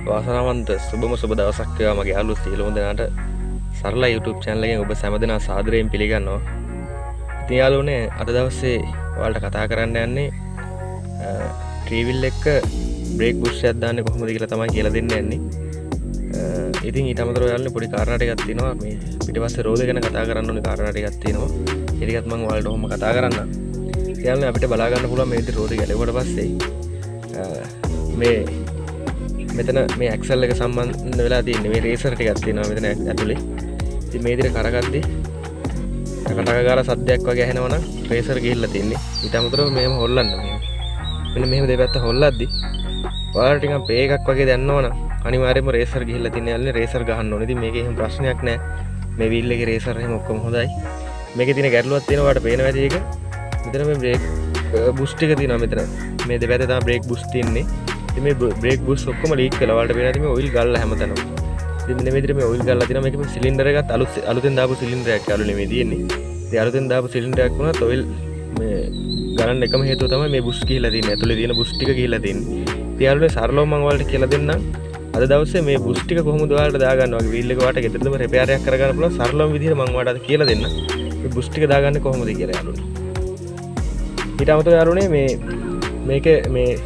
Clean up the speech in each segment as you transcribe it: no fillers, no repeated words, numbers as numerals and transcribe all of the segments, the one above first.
වාසනාවන්ත සුබම සුබ දවසක් වේවා මගේ යාළුවෝ සියලුම දෙනාට සරල YouTube channel එකෙන් ඔබ හැම දෙනා සාදරයෙන් පිළිගන්නවා. ඉතින් යාළුවනේ අද දවසේ ඔයාලට කතා කරන්න යන්නේ ට්‍රී වීල් එක බ්‍රේක් බුෂ් එකක් දාන්නේ කොහොමද කියලා තමයි කියලා දෙන්න යන්නේ. ඉතින් ඊට අමතරව යාළුවනේ පොඩි කාරණා ටිකක් තියෙනවා. මේ පිටිපස්සේ රෝද ගැන කතා කරන්න ඕනේ කාරණා ටිකක් තියෙනවා. ඒ ටිකත් මම ඔයාලට ඔහොම කතා කරන්නම්. යාළුවනේ අපිට බලා ගන්න පුළුවන් මේ විදිහට රෝද ගැලෙවුවට පස්සේ මේ මෙතන මේ ඇක්සල් එක සම්බන්ධ වෙලා තියෙන්නේ මේ රේසර් ටිකක් තියෙනවා මෙතන ඇතුලේ. ඉතින් මේ විදිහට කරගද්දි කටකගාර සද්දයක් වගේ ඇහෙනවා නම් රේසර් ගිහිල්ලා තින්නේ. ඊට අමතරව මෙහෙම හොල්ලන්න මෙන්න මෙහෙම දෙපැත්ත හොල්ලද්දි ඔයාලට ටිකක් පේ එකක් වගේ දැනනවනම් අනිවාර්යයෙන්ම රේසර් ගිහිල්ලා තින්නේ යාළුවනේ රේසර් ගහන්න ඕනේ. ඉතින් මේකේ එහෙම ප්‍රශ්නයක් නැහැ. මේ වීල් එකේ රේසර් එහෙම ඔක්කොම හොඳයි. මේකේ තියෙන ගැටලුවක් තියෙනවා ඔයාලට පේනවා ඇති ඒක. මෙතන මේ බ්‍රේක් බුෂ් ටික තියෙනවා මෙතන. මේ දෙපැත්තේ තමයි බ්‍රේක් බුෂ් තින්නේ. ඉතින් මේ බ්‍රේක් බුෂ් ඔක්කොම ලීක් වෙලා ඔයාලට පේනවා මේ ඔයිල් ගල්ලා හැමතැනම. ඉතින් මෙන්න මේ විදිහට මේ ඔයිල් ගල්ලා තියෙනවා. මේකේ සිලින්ඩර් එකත් අලුතෙන් දාපු සිලින්ඩර් එකක් යාළුවනේ මේ තියෙන්නේ. ඉතින් අලුතෙන් දාපු සිලින්ඩර් එකක් වුණත් ඔයිල් මේ ගලන්න එකම හේතුව තමයි මේ බුෂ් ගිහිලා තියෙන්නේ. ඇතුලේ තියෙන බුෂ් ටික ගිහිලා තියෙන්නේ. ඉතින් යාළුවනේ සරලව මම ඔයාලට කියලා දෙන්නම්. අද දවසේ මේ බුෂ් ටික කොහොමද ඔයාලට දාගන්න වගේ වීල් එක ඔයාලට ගෙදරදම රිපෙයාර් එකක් කරගන්න පුළුවන් සරලම විදිහට මම ඔයාලට කියලා දෙන්නම්. මේ බුෂ් ටික දාගන්නේ කොහොමද කියලා යාළුවනේ. ඊට අමතරව යාළුවනේ මේකේ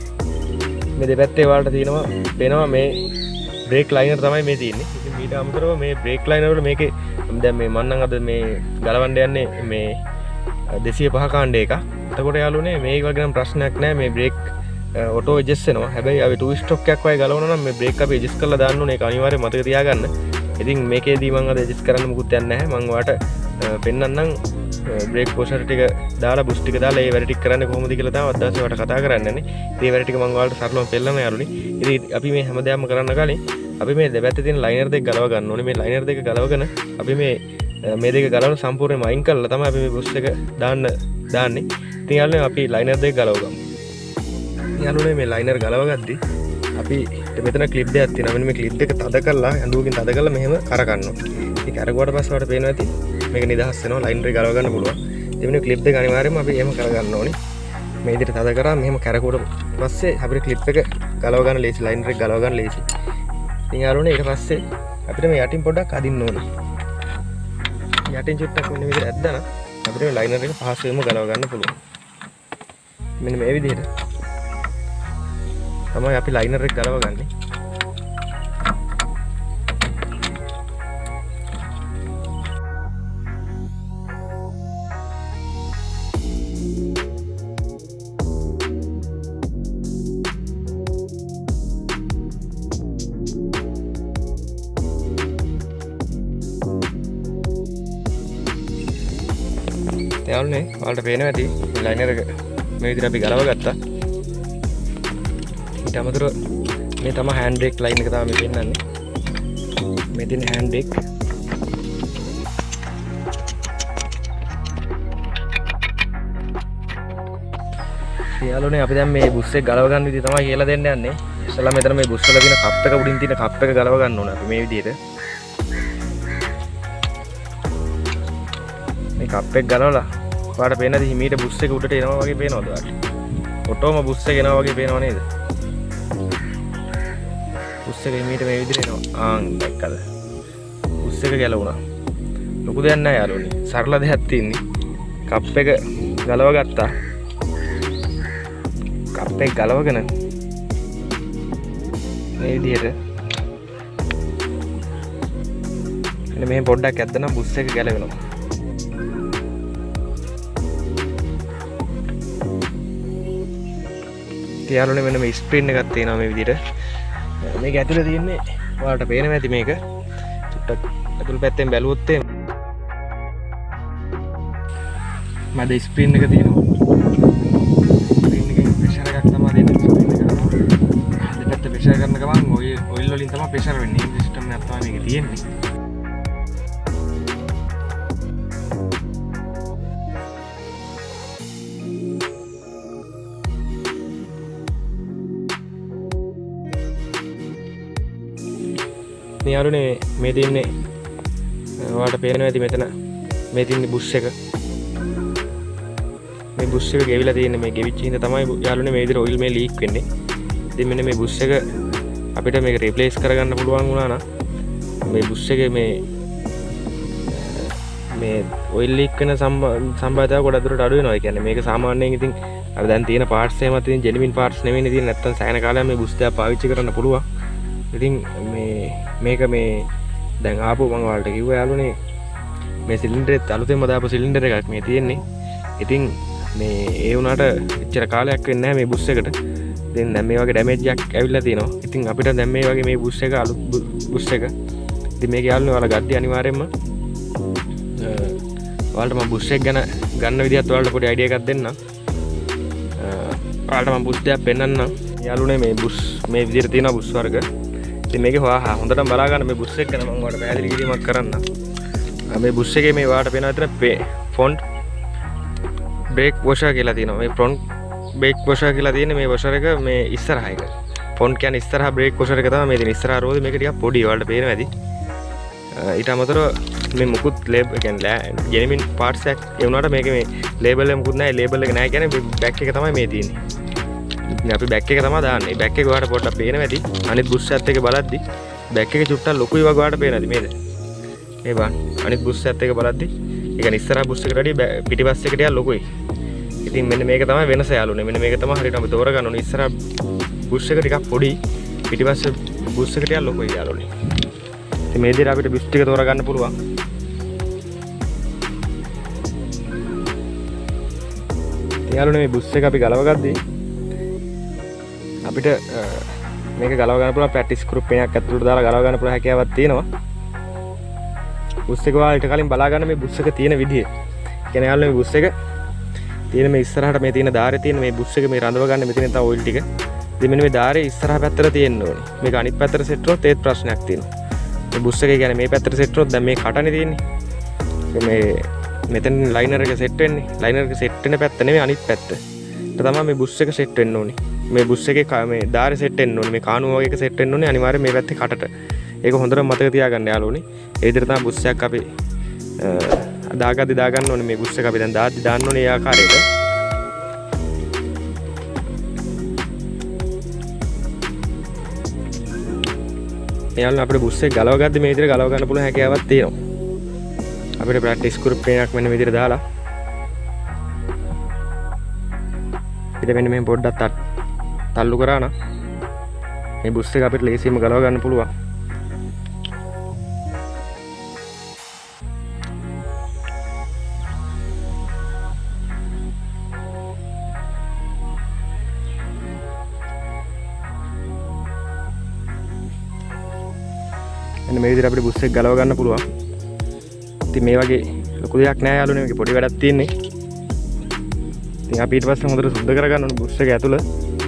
මේ දෙපැත්තේ ඔයාලට තියෙනවා පේනවා මේ බ්‍රේක් ලයිනර් තමයි මේ තියෙන්නේ. ඉතින් ඊට අමතරව මේ බ්‍රේක් ලයිනර් වල මේකේ දැන් මේ මම නම් අද මේ ගලවන්න යන්නේ මේ 205 කාණ්ඩ එක. එතකොට යාළුවනේ මේක වගේ නම් ප්‍රශ්නයක් නැහැ. මේ බ්‍රේක් ඔටෝ ඇඩ්ජස්ට් වෙනවා. හැබැයි අපි 2 ස්ට්‍රෝක් එකක් වගේ ගලවනවා නම් මේ බ්‍රේක් අපි ඇඩ්ජස්ට් කරලා දාන්න ඕනේ. ඒක අනිවාර්යයෙන් මතක තියාගන්න. ඉතින් මේකේදී මම අද ඇඩ්ජස්ට් කරන්න මුකුත් යන්නේ නැහැ. මම ඔයාලට පෙන්නන්නම් බ්‍රේක් පොෂර් ටික දාලා බුෂ් ටික දාලා ඒ වැඩ ටික කරන්නේ කොහොමද කියලා තමයි අද දවසේ ඔයාලට කතා කරන්න යන්නේ. මේ වැඩ ටික මම ඔයාලට සරලව පෙන්නනවා යාළුවනේ. ඉතින් අපි මේ හැමදාම කරන්න කලින් අපි මේ දෙපැත්තේ තියෙන ලයිනර් දෙක ගලව ගන්න ඕනේ. මේ ලයිනර් දෙක ගලවගෙන අපි මේ දෙක ගලවන සම්පූර්ණයෙන්ම අයින් කරලා තමයි අපි මේ බුෂ් එක දාන්නේ. ඉතින් යාළුවනේ අපි ලයිනර් දෙක ගලව ගමු. යාළුවනේ මේ ලයිනර් ගලව ගද්දි අපි මෙතන ක්ලිප් දෙකක් තියෙනවා. මෙන්න මේ ක්ලිප් දෙක තද කරලා ඇඳුවකින් තද කරලා මෙහෙම කරගන්න ඕනේ. ඉතින් කරගුවාට පස්සේ ඔයාලට පේනවා ඇති මේක නිදහස් වෙනවා. ලයිනර් එක ගලව ගන්න පුළුවන්. ඉතින් මේ ක්ලිප් දෙක අනිවාර්යයෙන්ම අපි එහෙම කරගන්න ඕනේ. මේ විදිහට තද කරා මෙහෙම කරකුවට පස්සේ අපිට ක්ලිප් එක ගලව ගන්න ලේසි. ලයිනර් එක ගලව ගන්න ලේසි. ඉතින් යාළුවනේ ඊට පස්සේ අපිට මේ යටින් පොඩ්ඩක් අදින්න ඕනේ. යටින් චුට්ටක් මෙන්න මේ විදිහට ඇද්දා නම් අපිට මේ ලයිනර් එක පහසුවෙන්ම ගලව ගන්න පුළුවන්. මෙන්න මේ විදිහට තමයි අපි ලයිනර් එක ගලව ගන්නේ. යාළුවනේ ඔයාලට පේනවා ඇති ලයිනර් එක මේ විදිහට අපි ගලව ගත්තා. ඊට අමතරව මේ තමයි හෑන්ඩ් බ්‍රේක් ලයින් එක තමයි මේ පෙන්නන්නේ. මේ තියෙන හෑන්ඩ් බ්‍රේක් යාළුවනේ අපි දැන් මේ බුස් එක ගලව ගන්න විදිහ තමයි කියලා දෙන්න යන්නේ. ඉස්සෙල්ලා මෙතන මේ බුස් වල තියෙන කප් එක උඩින් තියෙන කප් එක ගලව ගන්න ඕනේ අපි මේ විදිහට. මේ කප් එක ගලවලා ඔයාලට පේනද හිමීට බුස් එක උඩට එනවා වගේ පේනවද ඔයාලට? ඔටෝම බුස් එක එනවා වගේ පේනව නේද? බුස් එක හිමීට මේ විදිහට එනවා. දැක්කද? බුස් එක ගැලවුණා. ලොකු දෙයක් නෑ යාළුවනේ. සරල දෙයක් තියෙන්නේ. කප් එක ගලව ගත්තා. කප් එක ගලවගෙන මේ විදිහට එන්න මෙහෙම පොඩ්ඩක් ඇද්දනම් බුස් එක ගැලවෙනවා. යාළුවනේ මෙන්න මේ ස්ප්‍රින් එකක් තියෙනවා මේ විදිහට. මේක ඇතුලේ තියෙන්නේ ඔයාලට පේනවා ඇති මේක. චුට්ටක් ඇතුල් පැත්තෙන් බැලුවොත් එimhe මැද ස්ප්‍රින් එක තියෙනවා. ස්ප්‍රින් එකෙන් ප්‍රෙෂර් එකක් තමයි දෙන්නේ ස්ප්‍රින් එකට. දෙපැත්ත ප්‍රෙෂර් කරන ගමන් ඔයිල් වලින් තමයි ප්‍රෙෂර් වෙන්නේ. මේ සිස්ටම් එකක් තමයි මේකේ තියෙන්නේ. යාළුවනේ මේ තියන්නේ ඔයාලට පේනවා ඇති මෙතන මේ තියන්නේ බුෂ් එක. මේ බුෂ් එක ගෙවිලා තියෙන්නේ. මේ ගෙවිච්ච හින්දා තමයි යාළුවනේ මේ විදිහට ඔයිල් මේ ලීක් වෙන්නේ. ඉතින් මෙන්න මේ බුෂ් එක අපිට මේක රිප්ලේස් කරගන්න පුළුවන් වුණා නම් මේ බුස් එකේ මේ ඔයිල් ලීක් වෙන සම්භාවිතාව ගොඩක් දුරට අඩු වෙනවා. ඒ කියන්නේ මේක සාමාන්‍යයෙන් ඉතින් අර දැන් තියෙන පාර්ට්ස් එහෙමත් ඉතින් ජෙනුයින් පාර්ට්ස් නෙවෙයිනේ තියෙන්නේ. නැත්තම් සෑහෙන කාලයක් මේ බුස් දෙක පාවිච්චි කරන්න පුළුවන්. ඉතින් මේක දැන් ආපු මම ඔයාලට කිව්වා යාළුවනේ මේ සිලින්ඩරෙත් අලුතෙන්ම දාපු සිලින්ඩර් එකක් මේ තියෙන්නේ. ඉතින් මේ ඒ වුණාට එච්චර කාලයක් වෙන්නේ නැහැ මේ බුස් එකට. ඉතින් දැන් මේ වගේ ඩැමේජ් එකක් ඇවිල්ලා තියෙනවා. ඉතින් අපිට දැන් මේ වගේ මේ බුස් එක අලුත් බුස් එක. ඉතින් මේක යාළුවනේ ඔයාලා ගද්දි අනිවාර්යයෙන්ම ඔයාලට මම බුස් එක ගැන ගන්න විදිහත් ඔයාලට පොඩි අයිඩියා එකක් දෙන්නම්. ඔයාලට මම බුස් දෙකක් පෙන්නන්නම්. යාළුවනේ මේ බුස් මේ විදිහට තියෙනවා බුස් වර්ග. ඉතින් මේකේ හොඳටම බලා ගන්න මේ බුස් එක ගැන මම ඔයාලට පැහැදිලි කිරීමක් කරන්නම්. මේ බුස් එකේ මේ ඔයාලට පේනවා විතර ෆොන්ට් බ්‍රේක් වොෂර් කියලා තියෙනවා. මේ ෆ්‍රොන්ට් බ්‍රේක් වොෂර් කියලා තියෙන්නේ මේ වොෂර් එක මේ ඉස්සරහා එක. ෆොන්ට් කියන්නේ ඉස්සරහා බ්‍රේක් වොෂර් එක තමයි මේ තියෙන. ඉස්සරහා රෝදේ මේක ටිකක් පොඩි ඔයාලට පේනවා ඇති. ඊට අමතරව මේ මුකුත් ලේබල් කියන්නේ ජෙනුයින් පාර්ට්ස් එකක් ඒ වුණාට මේකේ මේ ලේබල් එක මුකුත් නැහැ. ලේබල් එක නැහැ කියන්නේ බෑක් එක තමයි මේ තියෙන්නේ. ඉතින් අපි බෑක් එක තමයි දාන්නේ. බෑක් එක ඔයාලට පොඩ්ඩක් පේනවා ඇති. අනිත් බුස් එකත් එක බලද්දි බෑක් එක චුට්ටක් ලොකුයි වගේ ඔයාලට පේනවාද මේද? මේ බලන්න. අනිත් බුස් එකත් එක බලද්දි ඒ කියන්නේ ඉස්සරහා බුස් එකට වඩා පිටිපස්ස එක ටිකක් ලොකුයි. ඉතින් මෙන්න මේක තමයි වෙනස යාළුවනේ. මෙන්න මේක තමයි හරියට අපි තෝරගන්න ඕනේ. ඉස්සරහා බුස් එක ටිකක් පොඩි පිටිපස්ස බුස් එක ටිකක් ලොකුයි යාළුවනේ. ඉතින් මේ විදිහට අපිට බුස් ටික තෝරගන්න පුළුවන්. යාළුවනේ මේ බුස් එක අපි ගලව ගද්දී අපිට මේක ගලව ගන්න පුළුවන් ප්‍රැක්ටිස් ගෲප් එකක් ඇතුළට දාලා ගලව ගන්න පුළුවන් හැකියාවක් තියෙනවා. බුස් එක වලට කලින් බලා ගන්න මේ බුස් එක තියෙන විදිය. කියන්නේ යාළුවනේ මේ බුස් එක තියෙන මේ ඉස්සරහට මේ තියෙන ධාරේ තියෙන මේ බුස් එක මේ රඳව ගන්න මෙතන තව ඔයිල් ටික. ඉතින් මෙන්න මේ ධාරේ ඉස්සරහ පැත්තට තියෙන්න ඕනේ. මේක අනිත් පැත්තට සෙට් වුණොත් ඒත් ප්‍රශ්නයක් තියෙනවා. මේ බුස් එක කියන්නේ මේ පැත්තට සෙට් වුණොත් දැන් මේ කටනේ තියෙන්නේ. මේ මෙතන ලයිනර් එක සෙට් වෙන්නේ. ලයිනර් එක සෙට් වෙන පැත්ත නෙමෙයි අනිත් පැත්ත. ඒක තමයි මේ බුස් එක සෙට් වෙන්න ඕනේ. මේ බුස් එකේ මේ ධාරේ සෙට් වෙන්න ඕනේ. මේ කානුව වගේ එක සෙට් වෙන්න ඕනේ අනිවාර්යයෙන් මේ පැත්තේ කටට. ඒක හොඳට මතක තියාගන්න යාළුවනේ. ඒ විදිහට තමයි බුස් එකක් අපි දාගන්න ඕනේ. මේ බුස් එක අපි දැන් දාන්න ඕනේ ඒ ආකාරයට. යාළුවනේ අපිට බුස් එක ගලව ගද්දි මේ විදිහට ගලව ගන්න පුළුවන් හැකියාවක් තියෙනවා. අපිට ප්‍රැක්ටිස් ගෲප් එකක් මෙන්න විදිහට දාලා ඊට මෙන්න මේ පොඩ්ඩක් තල්ලු කරා නම් මේ බුස් එක අපිට ලේසියෙන්ම ගලව ගන්න පුළුවන්. එන්න මේ විදිහට අපිට බුස් එක ගලව ගන්න පුළුවන්. ඉතින් මේ වගේ ලොකු දෙයක් නෑ යාළුවනේ. මේකේ පොඩි වැඩක් තියෙන්නේ. ඉතින් අපි ඊට පස්සේ හොඳට සුද්ධ කරගන්න ඕනේ බුස් එක ඇතුළ.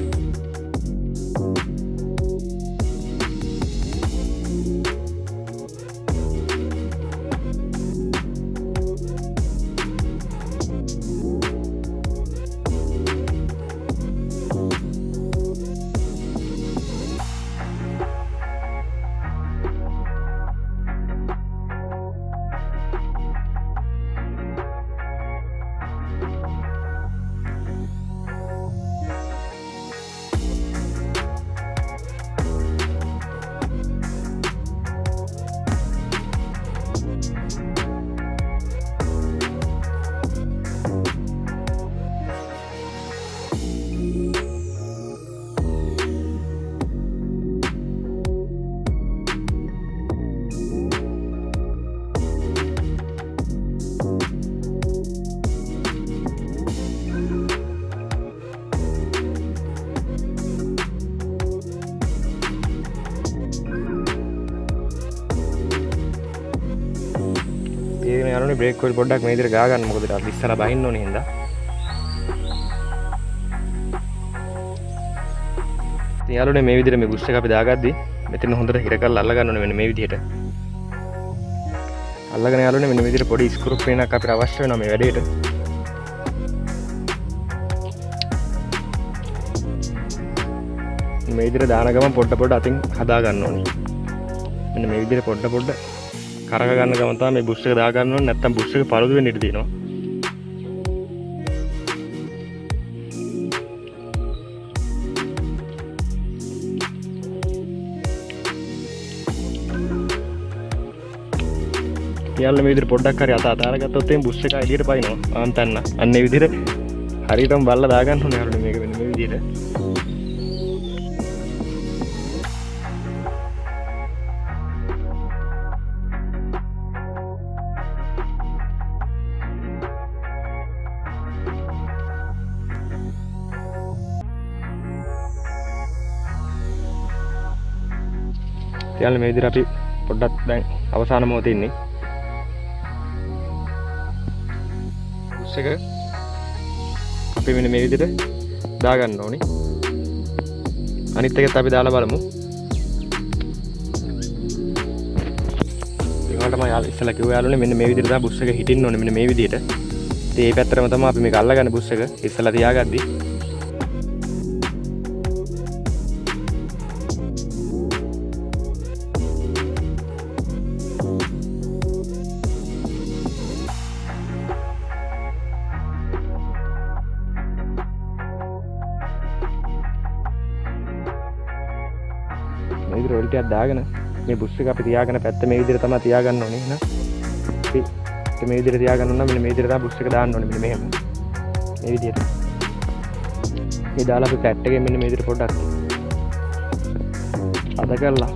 යාළුවනේ බ්‍රේක් ඔයිල් පොඩ්ඩක් මේ විදිහට ගා ගන්න. මොකද ඊට ඉස්සලා බහින්න ඕනේ හින්දා. ඉතින් යාළුවනේ මේ විදිහට මේ බුස් එක අපි දාගද්දි මෙතන හොඳට හිර කරලා අල්ල ගන්න ඕනේ මෙන්න මේ විදිහට. අල්ලගෙන යාළුවනේ මෙන්න මේ විදිහට පොඩි ස්ක්‍රූ පිනක් අපිට අවශ්‍ය වෙනවා මේ වැඩේට. මේ විදිහට දාන ගමන් පොඩ අතින් හදා ගන්න ඕනේ. මෙන්න මේ විදිහට පොඩ කරක ගන්න ගමන් තමයි මේ බුස් එක දා ගන්න ඕනේ. නැත්තම් බුස් එක පළුදු වෙන්න ඉඩ තියෙනවා. යාළුවනේ මේ විදිහට පොඩ්ඩක් හරි අත අතාරගත්තොත් එම් බුස් එක එළියට පයින්නවා. ආන්තන්න. අන්න ඒ විදිහට හරියටම බල්ලා දාගන්න ඕනේ යාළුවනේ මේක මෙන්න මේ විදිහට. යාළුවනේ මේ විදිහට අපි පොඩ්ඩක් දැන් අවසාන මොහොතේ ඉන්නේ. බුස් එක අපි මෙන්න මේ විදිහට දාගන්න ඕනේ. අනිත් එකත් අපි දාලා බලමු. ඒකට මම ඉස්සලා කිව්වා යාළුවනේ මෙන්න මේ විදිහට තමයි බුස් එක හිටින්න ඕනේ මෙන්න මේ විදිහට. ඉතින් මේ පැත්තටම තමයි අපි මේක අල්ලගන්නේ බුස් එක ඉස්සලා තියාගද්දි. මේ විදිහට ඔයිල් ටිකක් දාගෙන මේ බුස් එක අපි තියාගෙන පැත්ත මේ විදිහට තමයි තියාගන්න ඕනේ නේද? අපි මේ විදිහට තියාගන්න ඕන මෙන්න මේ විදිහට තමයි බුස් එක දාන්න ඕනේ මෙන්න මෙහෙම. මේ විදිහට. මේ දාලා අපි පැට් එකෙන් මෙන්න මේ විදිහට පොඩ්ඩක් අද කරලා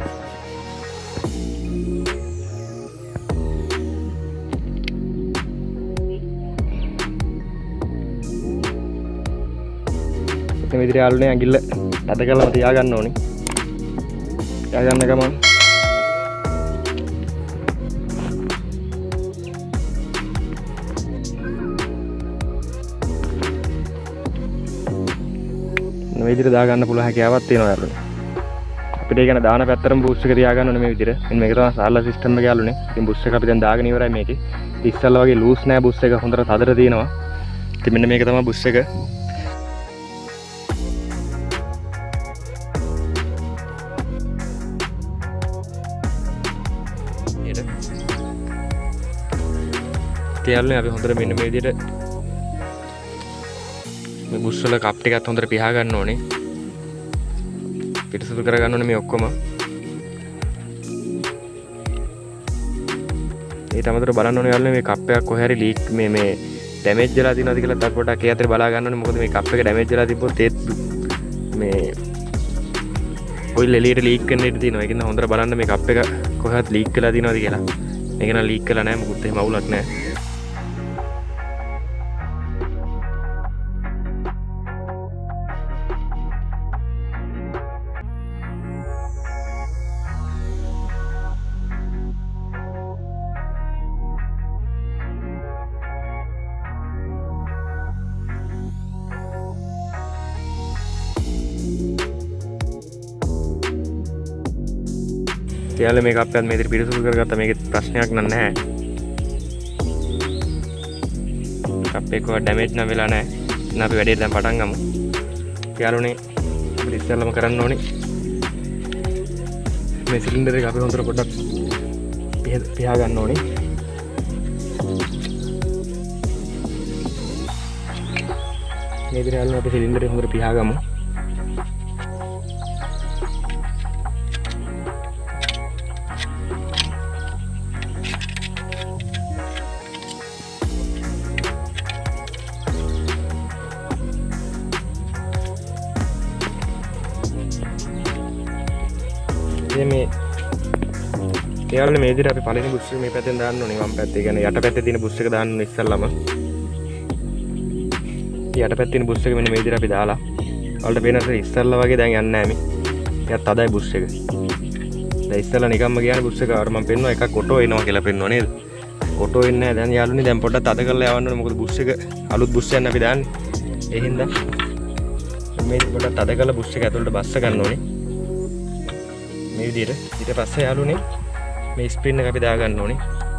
මේ විදිහට යාළුවනේ ඇඟිල්ල අද කරලා තියාගන්න ඕනේ. තියාගන්න ගමන් මේ විදිහට දාගන්න පුළුවන් හැකියාවක් තියෙනවා යාළුවනේ. අපිට ඒ කියන්නේ දාන පැත්තටම බූස්ට් එක තියාගන්න ඕනේ මේ විදිහට. මෙන්න මේක තමයි සාරලා සිස්ටම් එක යාළුවනේ. ඉතින් බූස්ට් එක අපි දැන් දාගෙන ඉවරයි මේකේ. ඉස්සල්ලා වගේ ලූස් නෑ බූස්ට් එක හොඳට තදට තියෙනවා. ඉතින් මෙන්න මේක තමයි බූස්ට් එක. යාළුවනේ අපි හොඳට මෙන්න මේ විදිහට මේ බුස් වල කප් ටිකත් හොඳට පිහා ගන්න ඕනේ. පිටසුදු කර ගන්න ඕනේ මේ ඔක්කොම. ඊට අමතරව බලන්න ඕනේ යාළුවනේ මේ කප් එකක් කොහේ හරි ලීක් මේ ඩැමේජ් වෙලා තියෙනවද කියලා තත් පොඩ්ඩක් ඒ අතරේ බලා ගන්න ඕනේ. මොකද මේ කප් එක ඩැමේජ් වෙලා තිබ්බොත් ඒත් මේ ඔයිල් එළියට ලීක් වෙන්න ඉඩ තියෙනවා. ඒක නිසා හොඳට බලන්න මේ කප් එක කොහෙවත් ලීක් වෙලා තියෙනවද කියලා. මේක නම් ලීක් වෙලා නැහැ. මොකුත් එහෙම අවුලක් නැහැ. යාළුවනේ මේක අපිත් මේ විදිහට පිරිසුදු කරගත්තා. මේකේ ප්‍රශ්නයක් නැහැ. කප් එක ඩැමේජ් නම් වෙලා නැහැ. එහෙනම් අපි වැඩේ දැන් පටන් ගමු. යාළුවනේ අපිට ඉස්සෙල්ලාම කරන්න ඕනේ මේ සිලින්ඩර් එක අපි හොඳට පොඩ්ඩක් පියා ගන්න ඕනේ. මේ විදිහට යාළුවනේ අපි සිලින්ඩර් එක හොඳට පියා ගමු. මේ යාළුවනේ මේ විදිහට අපි පළවෙනි බුස් එක මේ පැත්තෙන් දාන්න ඕනේ. වම් පැත්තේ කියන්නේ යට පැත්තේ තියෙන බුස් එක දාන්න ඕනේ ඉස්සල්ලාම. යට පැත්තේ තියෙන බුස් එක මෙන්න මේ විදිහට අපි දාලා වලට පේනට ඉස්සල්ලා වගේ දැන් යන්නේ නැහැ මේ. ටිකක් තදයි බුස් එක. දැන් ඉස්සල්ලා නිකම්ම ගියානේ බුස් එක අර මම පෙන්නුවා එකක් ඔටෝ එනවා කියලා පෙන්නුවා නේද? ඔටෝ එන්නේ නැහැ. දැන් යාළුවනේ දැන් පොඩ්ඩක් තද කරලා යවන්න ඕනේ. මොකද බුස් එක අලුත් බුස් එකක් අපි දාන්නේ. ඒ හින්දා මේ පොඩ්ඩක් තද කරලා බුස් එක ඇතුළට බස්ස ගන්න ඕනේ. මේ විදිහට. ඊට පස්සේ යාළුවනේ මේ ස්ප්‍රින් එක අපි දා ගන්න ඕනේ.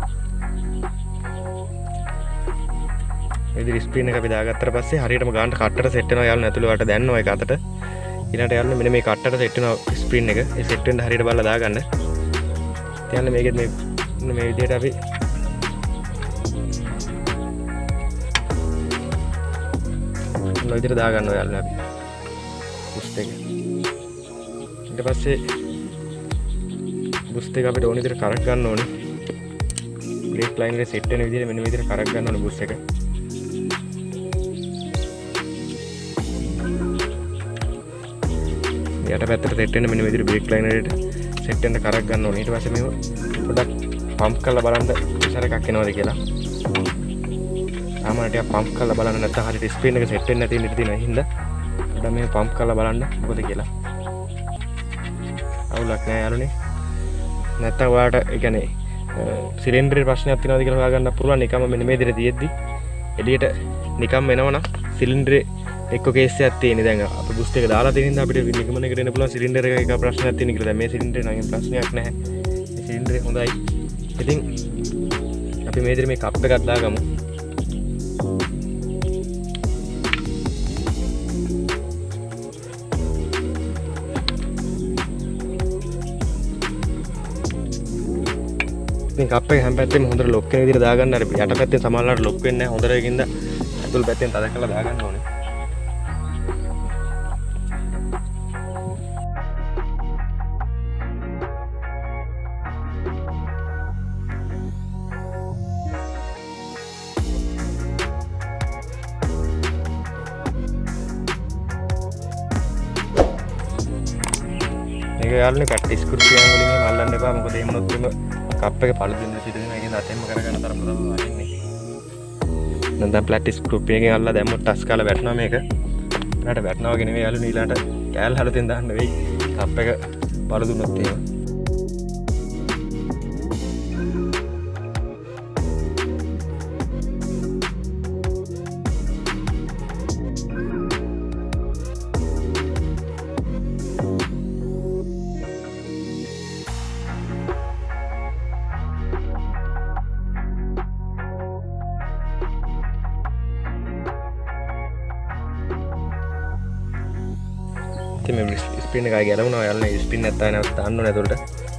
මේ විදිහට ස්ප්‍රින් එක අපි දාගත්තට පස්සේ හරියටම ගානට කට්ටට සෙට් වෙනවා යාළුවනේ. ඇතුළේ වට දැන්නවා ඒක අතට. ඊළඟට යාළුවනේ මෙන්න මේ කට්ටට සෙට් වෙනවා ස්ප්‍රින් එක. ඒ සෙට් වෙන්න හරියට බලලා දාගන්න. යාළුවනේ මේකෙත් මේ විදිහට අපි මේ විදිහට දා ගන්නවා යාළුවනේ අපි. බුස්ට් එක. ඊට පස්සේ බුස්ට් එක අපිට ඕන විදිහට කරක් ගන්න ඕනේ. බ්‍රේක් ලයින් එක සෙට් වෙන විදිහට මෙන්න මේ විදිහට කරක් ගන්න ඕනේ බුස් එක. යට පැත්තට සෙට් වෙන මෙන්න මේ විදිහට බ්‍රේක් ලයින් එකට සෙට් වෙන්න කරක් ගන්න ඕනේ. ඊට පස්සේ මේව පොඩ්ඩක් පම්ප් කරලා බලන්න ප්‍රෙෂර් එකක් එනවද කියලා. ආමරට පම්ප් කරලා බලන්න නැත්නම් හරියට ස්පීඩ් එක සෙට් වෙන්නේ නැති ඉඳී තියෙන හින්දා පොඩ්ඩක් මේ පම්ප් කරලා බලන්න මොකද කියලා. අවුලක් නෑ යාළුවනේ. නැත්නම් ඔයාලට ඒ කියන්නේ සිලින්ඩරේ ප්‍රශ්නයක් තියෙනවද කියලා හොයාගන්න පුළුවන්. නිකම්ම මෙන්න මේ විදිහට තියෙද්දි එළියට නිකම්ම එනවනම් සිලින්ඩරේ එක්ක කේස් එකක් තියෙන. දැන් අපි බුස්ට් එක දාලා තියෙන හින්දා අපිට නිගමනයකට එන්න පුළුවන් සිලින්ඩර් එකක ප්‍රශ්නයක් තියෙන කියලා. දැන් මේ සිලින්ඩරේ නම් ප්‍රශ්නයක් නැහැ. මේ සිලින්ඩරේ හොඳයි. ඉතින් අපි මේ විදිහට මේ කප් එකක් දාගමු. ඉතින් කප් එක හැම පැත්තෙම හොඳට ලොක් වෙන විදිහට දාගන්න. අර යට පැත්තෙන් සමානලාට ලොක් වෙන්නේ නැහැ. හොඳට ඒකින්ද අතුල් පැත්තෙන් තද කරලා දාගන්න ඕනේ. මේක යාළුවනේ පැට්ටි ස්ක්‍රූ පියන් වලින් එහෙම අල්ලන්න එපා. මොකද එහෙම වුණොත් එම කප් එක පළු දෙන්න සිදුවෙන. ඒකෙන් අතෙන්ම කරගන්න තරම තමයි වටින්නේ. නැත්නම් ප්ලාස්ටික් ස්ක්‍රූ පියකින් අල්ලලා දැම්මොත් ටස් කාලා වැටෙනවා මේක. ඊළාට වැටෙනවා වගේ නෙවෙයි යාළුවනේ. ඊළාට කෑල්ල හලතෙන් දාන්න වෙයි. කප් එක පළු දුන්නොත් එහෙම. ඉතින් මේ ස්පින් එකයි ගැලවුණා යාළුවනේ. ස්පින් නැත්නම් නැවත දාන්න ඕනේ එතකොට.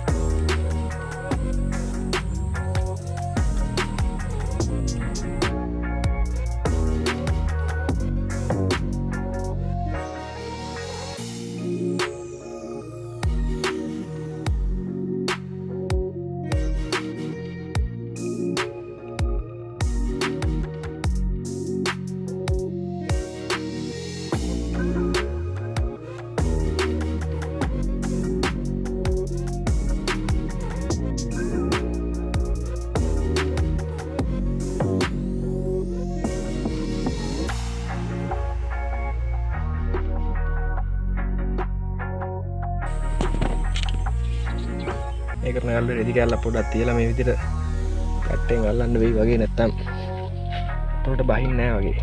ඒකට යාළුවනේ රෙදි කැල්ලක් පොඩ්ඩක් තියලා මේ විදිහට පැට්ටෙන් අල්ලන්න වෙයි වගේ. නැත්තම් උඩට බහින්නේ නැහැ වගේ.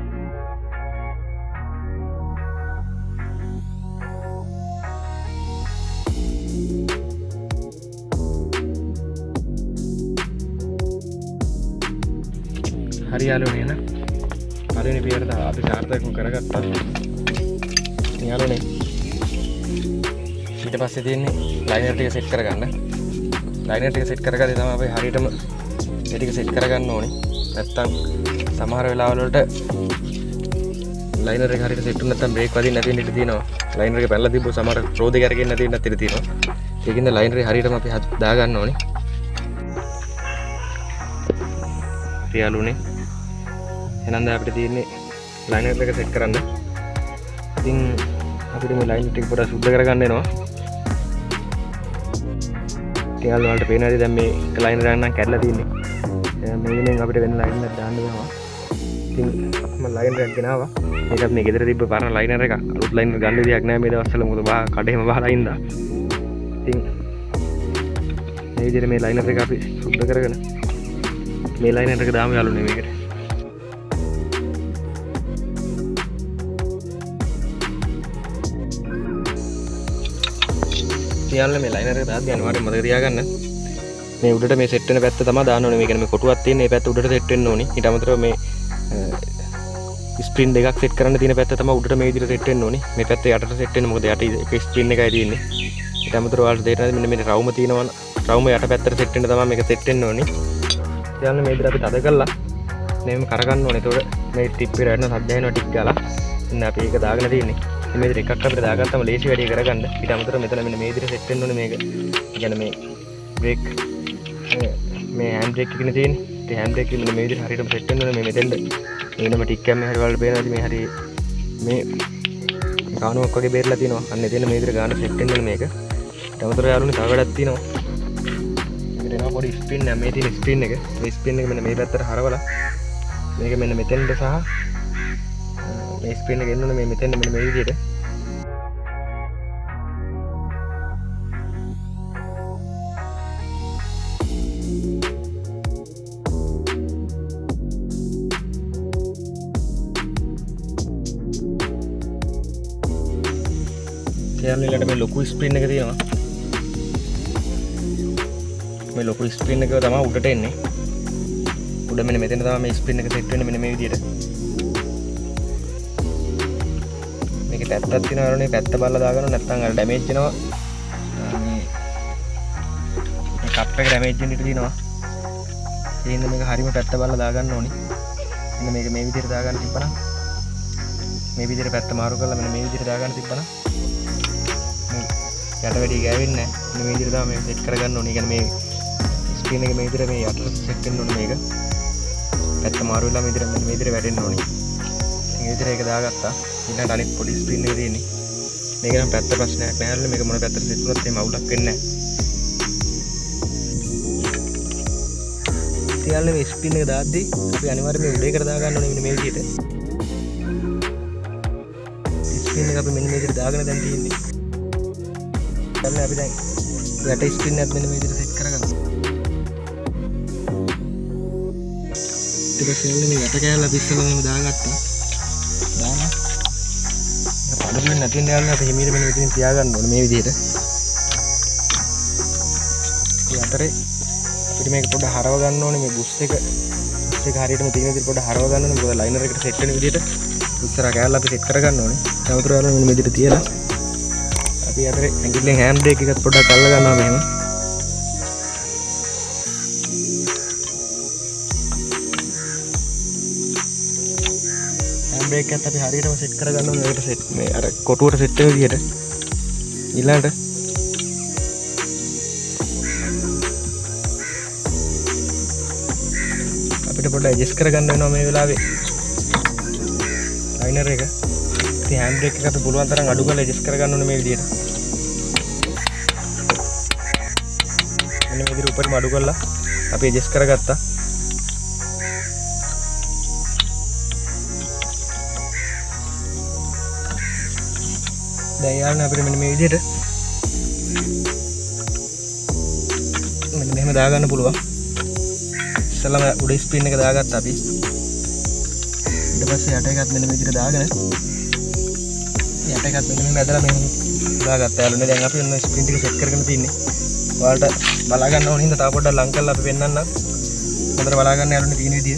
හරි යාළුවනේ නේ. පළවෙනි පියවර අපි සාර්ථකව කරගත්තා. ඉතින් යාළුවනේ ඊට පස්සේ තියෙන්නේ ලයිනර් ටික සෙට් කරගන්න. ලයිනර් ටික සෙට් කරගත්තේ තමයි අපි හරියටම ඒ ටික සෙට් කරගන්න ඕනේ. නැත්තම් සමහර වෙලාවල වලට ලයිනර් එක හරියට සෙට් වුණ නැත්තම් බ්‍රේක් වදින්න නැති වෙන්න ඉඩ තියෙනවා. ලයිනර් එක පැනලා තිබ්බොත් සමහර රෝද එක අරගෙන නැති වෙන්නත් ඉඩ තියෙනවා. ඒකින්ද ලයිනර් එක හරියටම අපි දා ගන්න ඕනේ. යාළුවනේ එහෙනම් දැන් අපිට තියෙන්නේ ලයිනර් එක සෙට් කරන්න. ඉතින් අපිට මේ ලයිනර් ටික පොඩ්ඩක් සුද්ධ කරගන්න වෙනවා. යාළුවෝ වලට පේනවා දැන් මේ එක ලයිනර් එකක් නම් කැඩලා තියෙන්නේ. මේ වෙනෙන් අපිට වෙන ලයිනර් එකක් දාන්න වෙනවා. ඉතින් මම ලයිනර් එකක් ගෙනාවා. මේකත් මේ ගෙදර තිබ්බ පරණ ලයිනර් එකක්. අලුත් ලයිනර් ගන්න දෙයක් නැහැ මේ දවස්වල. මොකද කඩේම බහලා ඉඳා. ඉතින් මේ විදිහට මේ ලයිනර් එක අපි සුද්ධ කරගෙන මේ ලයිනර් එක දාමු යාළුවනේ මේකට. යාළුවනේ මේ ලයිනර් එක දාද්දී අනිවාර්යයෙන් මතක තියාගන්න මේ උඩට මේ සෙට් වෙන පැත්ත තමයි දාන්න ඕනේ. මේ කියන්නේ මේ කොටුවක් තියෙන මේ පැත්ත උඩට සෙට් වෙන්න ඕනේ. ඊට අමතරව මේ ස්ප්‍රින් දෙකක් සෙට් කරන්න තියෙන පැත්ත තමයි උඩට මේ විදිහට සෙට් වෙන්න ඕනේ. මේ පැත්ත යටට සෙට් වෙන්න. මොකද යට එක ස්ප්‍රින් එකයි තියෙන්නේ. ඊට අමතරව ඔයාලට තේරෙනවද මෙන්න මේ රවුම තියෙනවා. රවුම යට පැත්තට සෙට් වෙන්න තමයි මේක සෙට් වෙන්න ඕනේ. යාළුවනේ මේ විදිහට අපි තද කරලා මේක කරගන්න ඕනේ. ඒතකොට මේ ටිප් එක රැඳෙන සද්ද එනවා ටික් ගාලා. ඉතින් අපි ඒක දාගෙන තියෙන්නේ. මේ විදිහට එකක් අපිට දාගත්තම ලේසි වැඩි කරගන්න. ඊට අමතරව මෙතන මෙන්න මේ විදිහට සෙට් වෙන්න ඕනේ මේක. කියන්නේ මේ බ්‍රේක් මේ හෑන්ඩ් බ්‍රේක් එකනේ තියෙන්නේ. ඒ හෑන්ඩ් බ්‍රේක් එක මෙන්න මේ විදිහට හරියටම සෙට් වෙන්න ඕනේ මේ මෙතෙන්ද. එනම ටික් එකක් මේ හරිය වලට පේනවාද මේ හරිය මේ ගානුවක් වගේ බේරලා තියෙනවා. අන්න එතන මේ විදිහට ගාන සෙට් වෙන්න ඕනේ මේක. ඊටමතර යාළුවනේ තව වැඩක් තියෙනවා. මේකට එනවා පොඩි ස්පින් එක. මේ තියෙන ස්පින් එක. මේ ස්පින් එක මෙන්න මේ පැත්තට හරවලා මේක මෙන්න මෙතෙන්ට සහ මේ ස්පින් එක එන්න ඕනේ මේ මෙතෙන්ද මෙන්න මේ විදිහට. යාළුවනේ මේ ලොකු ස්ප්‍රින් එක තියෙනවා. මේ ලොකු ස්ප්‍රින් එක තමයි උඩට එන්නේ. උඩ මෙන්න මෙතන තමයි මේ ස්ප්‍රින් එක සෙට් වෙන්නේ මෙන්න මේ විදිහට. මේකේ පැත්තක් තියෙනවා යාළුවනේ පැත්ත බලලා දාගන්න නැත්නම් අර ඩැමේජ් වෙනවා. මේ කප් එක ඩැමේජ් වෙන්න ඉඩ තියෙනවා. ඒ හින්දා මේක හරියම පැත්ත බලලා දාගන්න ඕනි. මෙන්න මේක මේ විදිහට දාගන්න තිබ්බනම් මේ විදිහට පැත්ත මාරු කරලා මෙන්න මේ විදිහට දාගන්න තිබ්බනම් යට වැඩි ගෑවෙන්නේ නැහැ. මේ විදිහට තමයි මේ සෙට් කරගන්න ඕනේ. කියන්නේ මේ ස්ක්‍රීන් එක මේ විදිහට මේ යටට සෙට් වෙන්න ඕනේ මේක. පැත්ත මාරු වෙලා මේ විදිහට වැටෙන්න ඕනේ. මේ විදිහට ඒක දාගත්තා. ඊළඟට අනිත් පොඩි ස්ක්‍රීන් එක තියෙන්නේ. මේක නම් පැත්ත ප්‍රශ්නයක් නැහැ. මේක මොන පැත්තට සෙට් වුණත් එහෙම අවුලක් වෙන්නේ නැහැ. ඉතින් මේ ස්ක්‍රීන් එක දාද්දී අපි අනිවාර්යයෙන් මේ උඩේකට දාගන්න ඕනේ මෙන්න මේ විදිහට. ස්ක්‍රීන් එක අපි මෙන්න මේ විදිහට දාගෙන දැන් තියෙන්නේ. අපි දැන් යට ස්පින් එකත් මෙන්න මේ විදිහට සෙට් කරගන්න. ඊට පස්සේ මේ යට කෑල්ල අපි ඉස්සෙල්ලා මෙහෙම දාගත්තා. දාලා ඒක පඩුවෙන් නැතින යාළුවා අපි හිමීර මෙන්න මෙතනින් තියාගන්න ඕනේ මේ විදිහට. ඒ අතරේ අපිට මේක පොඩ්ඩක් හරව ගන්න ඕනේ මේ බුස් එක හරියටම තියෙන විදිහට පොඩ්ඩක් හරව ගන්න ඕනේ. මොකද ලයිනර් එකට සෙට් වෙන විදිහට ඉස්සරහ කෑල්ල අපි සෙට් කරගන්න ඕනේ. තවතුර යාළුවා මෙන්න මේ විදිහට තියලා අපි අතරේ ඇඟිල්ලෙන් හෑන්ඩ් බ්‍රේක් එකත් පොඩ්ඩක් අල්ල ගන්නවා මෙහෙම. හෑන්ඩ් බ්‍රේක් එකත් අපි හරියටම සෙට් කරගන්න ඕනේ. ඒකට සෙට් මේ අර කොටුවට සෙට් වෙන විදිහට. ඊළඟට අපිට පොඩ්ඩක් ඇඩ්ජස්ට් කරගන්න වෙනවා මේ වෙලාවේ ලයිනර් එක. ඉතින් හෑන්ඩ් බ්‍රේක් එක අපි පුළුවන් තරම් අඩු කරලා ඇඩ්ජස්ට් කරගන්න ඕනේ මේ විදිහට. මෙන්න මේ විදිහට උඩටම අඩු කරලා අපි ඇඩ්ජස්ට් කරගත්තා. දැන් යාළුවනේ අපිට මෙන්න මේ විදිහට මෙන්න මෙහෙම දාගන්න පුළුවන්. ඉස්සෙල්ලාම උඩ ස්පින් එක දාගත්තා අපි. ඊට පස්සේ යට එකත් මෙන්න මේ විදිහට දාගෙන යට එකත් මෙන්න මෙහෙම ඇදලා මෙහෙම දාගත්තා යාළුවනේ. දැන් අපි ඔන්න ස්පින් ටික සෙට් කරගෙන තින්නේ. ඔයාලට බලා ගන්න ඕන හින්දා තව පොඩ්ඩක් ලං කරලා අපි පෙන්නන්නම්. හොඳට බලා ගන්න යාළුවනේ තියෙන විදිය.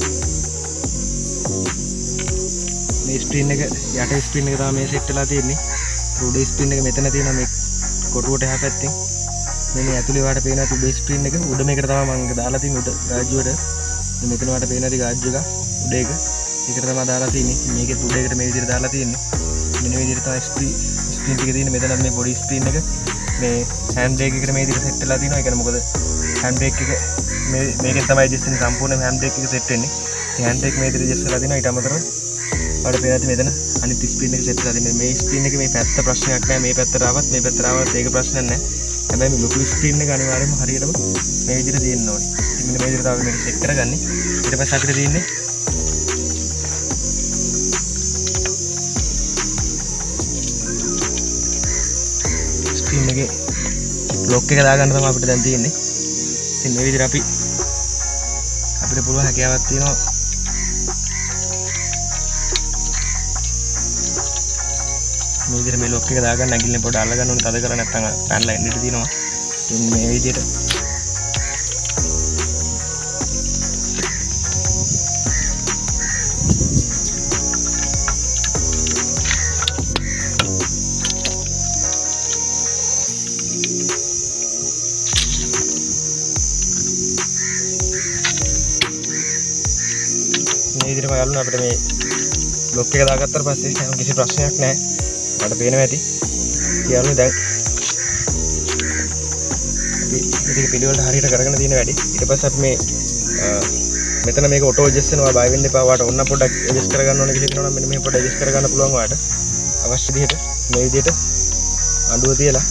මේ ස්ක්‍රීන් එක යට ස්ක්‍රීන් එක තමයි මේ සෙට් වෙලා තියෙන්නේ. උඩ ස්ක්‍රීන් එක මෙතන තියෙනවා මේ කොටුවට එහා පැත්තෙන්. මේ ඇතුලේ වාට පේනවා උඩ ස්ක්‍රීන් එක. උඩ මේකට තමයි මම දාලා තියෙන්නේ උඩ ගාජ්ජුවට. මෙතන වාට පේනවා ඉතින් ගාජ්ජු එක උඩ එක. ඒකට තමයි දාලා තියෙන්නේ. මේකෙත් උඩ එකට මේ විදිහට දාලා තියෙන්නේ. මෙන්න මේ විදිහට තමයි ස්ක්‍රීන් ටික තියෙන්නේ. මෙතනත් මේ පොඩි ස්ක්‍රීන් එක මේ හෑන්ඩ් බ්‍රේක් එකට මේ විදිහට සෙට් වෙලා තියෙනවා. ඒ කියන්නේ මොකද හෑන්ඩ් බ්‍රේක් එක මේකෙන් තමයි ඇඩ්ජස්ට් වෙන්නේ සම්පූර්ණයෙන් හෑන්ඩ් බ්‍රේක් එක සෙට් වෙන්නේ. ඉතින් හෑන්ඩ් බ්‍රේක් මේ විදිහට ඇඩ්ජස්ට් වෙලා තියෙනවා. ඊට අමතරව වල පේනවාද මෙතන අනිත් ස්ක්‍රීන් එක සෙට් වෙලා තියෙන්නේ. මේ ස්ක්‍රීන් එකේ මේ පැත්ත ප්‍රශ්නයක් නැහැ. මේ පැත්තට ආවත් මේ පැත්තට ආවත් ඒක ප්‍රශ්නයක් නැහැ. හැබැයි මේ ලොකු ස්ක්‍රීන් එක අනිවාර්යයෙන්ම හරියටම මේ විදිහට තියෙන්න ඕනේ. ඉතින් මෙන්න මේ විදිහට තමයි මේක සෙට් කරගන්නේ. ඊට පස්සේ අපිට තියෙන්නේ ස්ක්‍රීන් එකේ ලොක් එක දාගන්න තමයි අපිට දැන් තියෙන්නේ. ඉතින් මේ විදිහට අපිට පුළුවන් හැකියාවක් තියෙනවා මේ විදිහට මේ ලොක් එක දාගන්න ඇඟිල්ලෙන් පොඩ්ඩක් අල්ල ගන්න ඕනේ. තද කර නැත්නම් පැනලා එන්න ඉඩ තියෙනවා. ඉතින් මේ විදිහට යාළුවනේ අපිට මේ ලොක් එක දාගත්තාට පස්සේ කිසි ප්‍රශ්නයක් නැහැ. මට පේනවා ඇති. යාළුවනේ දැන් අපි මේක පිළිවෙලට හරියට කරගෙන තියෙන වැඩි. ඊට ඊට පස්සේ අපි මේ මෙතන මේක ඔටෝ ඇඩ්ජස්ට් වෙනවා බය වෙන්න එපා. ඔයාලට ඕන පොඩ්ඩක් ඇඩ්ජස්ට් කරගන්න ඕන කියලා හිතනවා නම් මෙන්න මේ පොඩ්ඩක් ඇඩ්ජස්ට් කරගන්න පුළුවන් ඔයාලට. අවශ්‍ය විදිහට මේ විදිහට අඬුව තියලා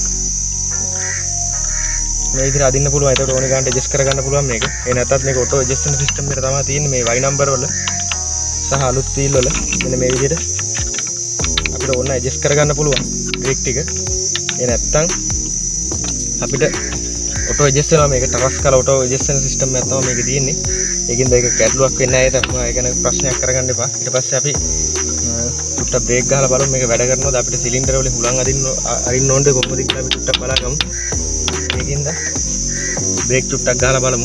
මේ විදිහට අදින්න පුළුවන්. ඒකට ඕන ගානට ඇඩ්ජස්ට් කරගන්න පුළුවන් මේක. ඒ නැත්තත් මේක ඔටෝ ඇඩ්ජස්ට් වෙන සිස්ටම් එක තමයි තියෙන්නේ මේ වයි නම්බර් වල සහ අලුත් වීල් වල. මෙන්න මේ විදිහට අපිට ඕන ඇඩ්ජස්ට් කරගන්න පුළුවන් බ්‍රේක් ටික. ඒ නැත්තම් අපිට ඔටෝ ඇඩ්ජස්ට් වෙනවා මේක. ටරස් කාලා ඔටෝ ඇඩ්ජස්ට් වෙන සිස්ටම් එකක් තමයි මේකේ තියෙන්නේ. ඒකින්ද ඒක ගැටලුවක් වෙන්නේ නැහැ. ඒක ගැන ප්‍රශ්නයක් කරගන්න එපා. ඊට පස්සේ අපි ටුට්ටක් බ්‍රේක් ගහලා බලමු මේක වැඩ කරනවද. අපිට සිලින්ඩර් වලින් හුලං අරින්න ඕනද කොහොමද කියලා අපි ටුට්ටක් බලගමු. ඒකින්ද බ්‍රේක් ටුට්ටක් ගහලා බලමු.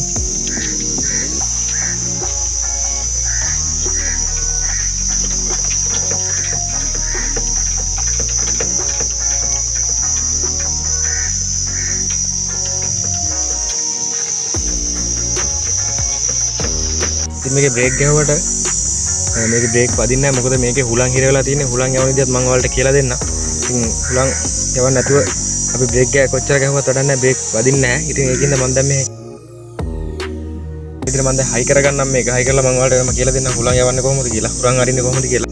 මේකේ බ්‍රේක් ගැහුවට මේකේ බ්‍රේක් වදින්නේ නැහැ. මොකද මේකේ හුලං හිර වෙලා තියෙන්නේ. හුලං යවන විදිහත් මම ඔයාලට කියලා දෙන්නම්. ඉතින් හුලං යවන්න නැතුව අපි බ්‍රේක් කොච්චර ගැහුවත් වැඩක් නැහැ. බ්‍රේක් වදින්නේ නැහැ. ඉතින් ඒකින්ද මම දැන් මේ විදිහට මම දැන් හයි කරගන්නම් මේක. හයි කරලා මම ඔයාලට කියලා දෙන්නම් හුලං යවන්නේ කොහොමද කියලා. හුලං අරින්නේ කොහොමද කියලා.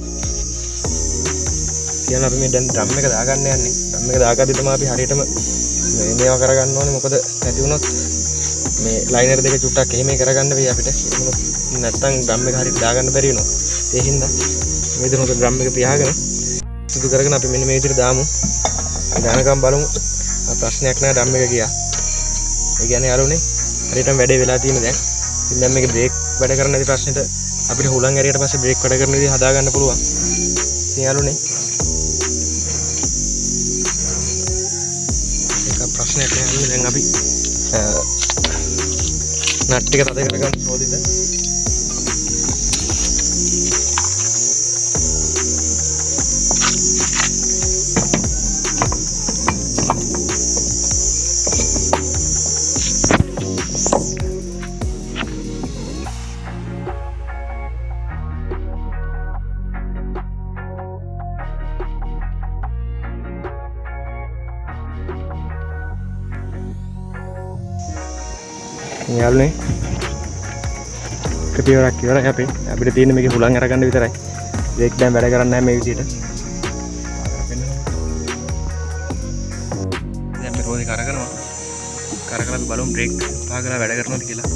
කියන්න අපි මේ දැන් ඩ්‍රම් එක දාගන්න යන්නේ. ඩ්‍රම් එක දාගද්දි තමයි අපි හරියටම මේවා කරගන්න ඕනේ. මොකද නැති වුණොත් මේ ලයිනර් දෙක චුට්ටක් එහෙම කරගන්න වෙයි අපිට. නැත්තම් ඩ්‍රම් එක හරියට දාගන්න බැරි වෙනවා. ඒ හින්දා මේ විදිහට ඩ්‍රම් එක පියාගෙන සුදු කරගෙන අපි මෙන්න මේ විදිහට දාමු. දානකම් බලමු. ප්‍රශ්නයක් නැහැ ඩ්‍රම් එක ගියා. ඒ කියන්නේ යාළුවනේ හරියටම වැඩේ වෙලා තියෙන දැන්. ඉතින් දැන් මේක බ්‍රේක් වැඩ කරන්න නැති ප්‍රශ්නෙට අපිට හුලං ඇරියට පස්සේ බ්‍රේක් වැඩ කරන විදිහ හදා ගන්න පුළුවන්. ඉතින් යාළුවනේ ඒක ප්‍රශ්නයක් නැහැ. දැන් අපි නට් ටික තද කරගන්න ඕදිද. යාළුවනේ කපියරක් ඉවරයි අපිට තියෙන්නේ මේකේ හුලං අරගන්න විතරයි. බ්‍රේක් දැන් වැඩ කරන්නේ නැහැ මේ විදිහට. දැන් අපි රෝදේ කරගනවා. කරකලා අපි බලමු බ්‍රේක් පාගලා වැඩ කරනවද කියලා.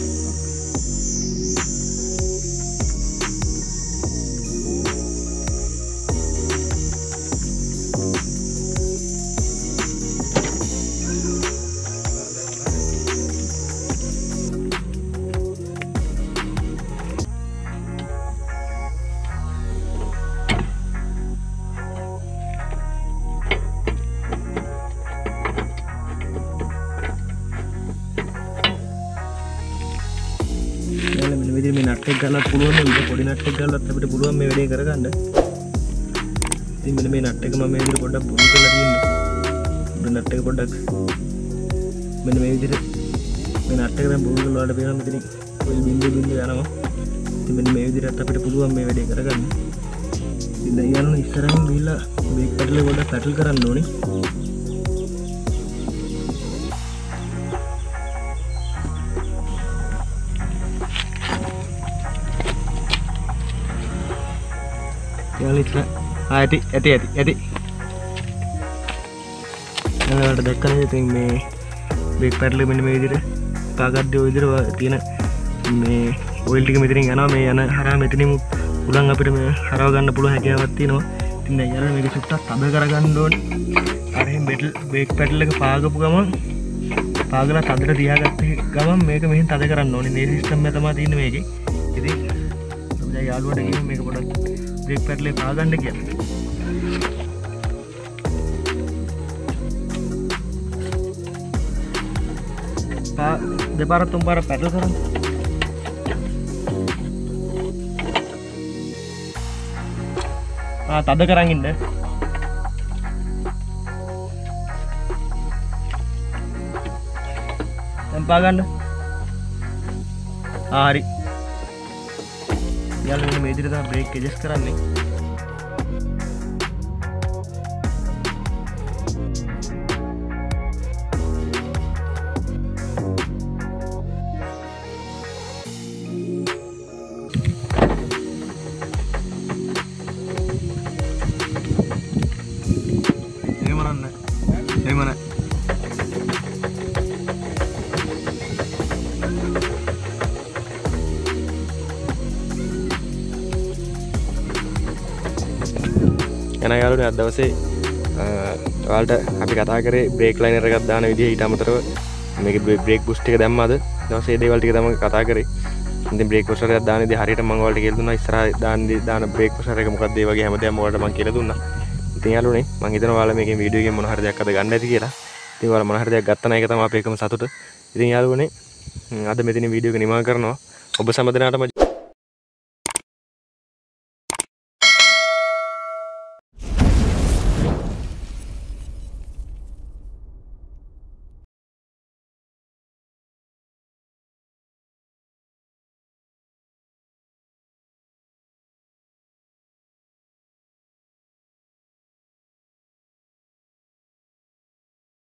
මේ නට් එක ගලත් පුළුවන් නේ. ඉතින් පොඩි නට් එක ගලත් අපිට පුළුවන් මේ වැඩේ කරගන්න. ඉතින් මෙන්න මේ නට් එක මම මේ විදිහට පොඩ්ඩක් පුරුදු කරලා තියෙන්නේ. පොඩි නට් එක පොඩ්ඩක් මෙන්න මේ විදිහට මේ නට් එක දැන් පුරුදු කරලා වලට පේනවා මෙතන ඔය බින්දු යනවා. ඉතින් මෙන්න මේ විදිහට අපිට පුළුවන් මේ වැඩේ කරගන්න. ඉතින් දැන් යන්න ඉස්සරහින් ගිහිල්ලා බ්‍රේක් පැඩල් එක පොඩ්ඩක් පැටල් කරන්න ඕනේ. ඇති ඔයාලට දැක්කද ඉතින් මේ බ්‍රේක් පැඩල් එක මෙන්න මේ විදිහට පාගද්දී ඔය විදිහට තියෙන මේ ඔයිල් ටික මෙතනින් යනවා. මේ යන හරහා මෙතනින් උලන් අපිට මේ හරව ගන්න පුළුවන් හැකියාවක් තියෙනවා. ඉතින් දැන් යන මේක චුට්ටක් තද කරගන්න ඕනේ. අර එහෙන් බ්‍රේක් පැඩල් එක පාගපු ගමන් පාගලා තදට තියාගත්ත ගමන් මේක මෙහෙන් තද කරන්න ඕනේ. මේ සිස්ටම් එක තමයි තියෙන්නේ මේකේ. ඉතින් අපි දැන් යාළුවට ගිහින් මේක පොඩ්ඩක් බ්‍රේක් පැඩල් එක පාගන්න කියලා. දෙපාරක් තුන් පාරක් පැඩල් කරන්න. තද කරන් ඉන්න. දැන් පාගන්න. හරි. යාළුවනේ මේ විදිහට තමයි බ්‍රේක් ඇඩ්ජස්ට් කරන්නේ. එහෙනම් යාළුවනේ අද දවසේ ඔයාලට අපි කතා කරේ බ්‍රේක් ලයිනර් එකක් දාන විදිය ඊට අමතරව මේකේ බ්‍රේක් බූස්ට් එක දැම්මද දවසේ දේවල් ටික තමයි කතා කරේ. ඉතින් බ්‍රේක් ප්‍රෙෂර් එකක් දානදී හරියට මම ඔයාලට කියලා දුන්නා ඉස්සරහා දාන බ්‍රේක් ප්‍රෙෂර් එක මොකක්ද ඒ වගේ හැමදේම ඔයාලට මම කියලා දුන්නා. ඉතින් යාළුවනේ මම හිතනවා ඔයාලා මේකෙන් වීඩියෝ එකෙන් මොන හරි දෙයක් අද ගන්න ඇති කියලා. ඉතින් ඔයාලා මොන හරි දෙයක් ගත්තා නම් ඒක තමයි අපේ එකම සතුට. ඉතින් යාළුවනේ අද මෙතන වීඩියෝ එක නිමා කරනවා. ඔබ සෑම දිනකටම